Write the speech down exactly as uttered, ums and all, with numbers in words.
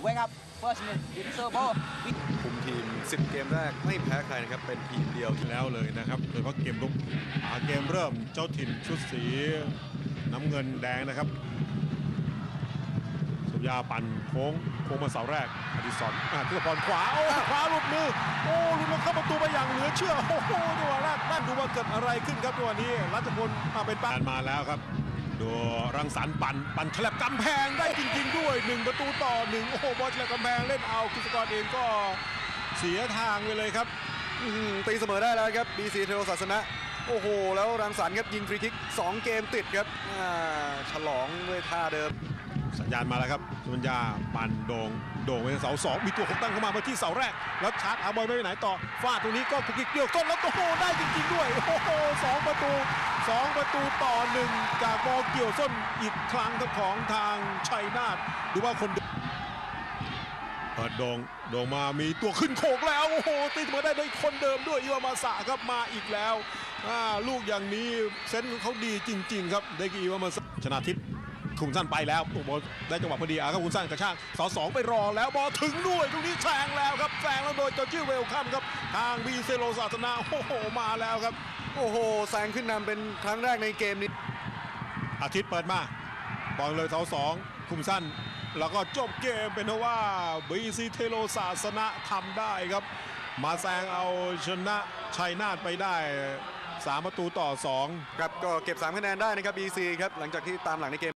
wake up first minute in servo คุมทีมสิบเกมแรกไม่แพ้ใครนะครับเป็นทีมเดียวที่แล้วเลยนะครับโดยเฉพาะเกมลุกอาเกมเริ่มเจ้าถิ่นชุดสีน้ำเงินแดงนะครับสุริยาปั่นโค้งโค้งมาเสาแรกอดิศรอ่ะทุกบอลขวาโอ้ขวาหลุดมือโอ้หลุดลงเข้าประตูไปอย่างเหลือเชื่อโอ้โหจังหวะแรกนั่นดูว่าเกิดอะไรขึ้นครับจังหวะนี้รัชพลมาเป็นป้ามาแล้วครับดูรังสรรค์ปั่นปั่นฉลับกำแพงได้จริงๆด้วยหนึ่งประตูต่อหนึ่งโอ้โหบอลฉลับกำแพงเล่นเอากฤษกรเองก็เสียทางไปเลยครับตีเสมอได้แล้วครับ บี ซี เทโรศาสนะโอ้โหแล้วรังสรรค์ครับยิงฟรีคิกสองเกมติดครับฉลองด้วยท่าเดิมสัญญาณมาแล้วครับสุญญาปั่นโด่งโด่งไปเสาสองมีตัวของตั้งเข้ามามาที่เสาแรกแล้วชาร์จอาบอลไม่ไปไหนต่อฟาดตรงนี้ก็คุกกิ๊กเดียวต้นแล้วโอ้โหได้จริงๆด้วยโอ้โหสองประตูสองประตูต่อหนึ่งจากบอลเกี่ยวส้นอีกครั้งของทางชัยนาทดูว่าคนเปิดโด่งโด่งมามีตัวขึ้นโขกแล้วโอ้โหตีเสมอได้ด้วยคนเดิมด้วยอิวามาสะครับมาอีกแล้วลูกอย่างนี้เซนส์เขาดีจริงๆครับได้กี่อิวามาสะชนะทิพย์คุณสั้นไปแล้วโอ้โหได้จังหวะพอดีอ่ะครับคุณสั้นกระชากเสาสองไปรอแล้วบอลถึงด้วยตรงนี้แซงแล้วครับแซงแล้วโดยจอร์จิเวลคัมครับทางบีเซโลศาสนาโอ้โหมาแล้วครับโอ้โหแซงขึ้นนำเป็นครั้งแรกในเกมนี้อาทิตย์เปิดมาบอลเลยเสาสองคุมสั้นแล้วก็จบเกมเป็นว่าบีซีเทโลศาสนาทำได้ครับมาแซงเอาชนะชัยนาทไปได้สามประตูต่อสองครับก็เก็บสามคะแนนได้นะครับ บี ซี ครับหลังจากที่ตามหลังในเกม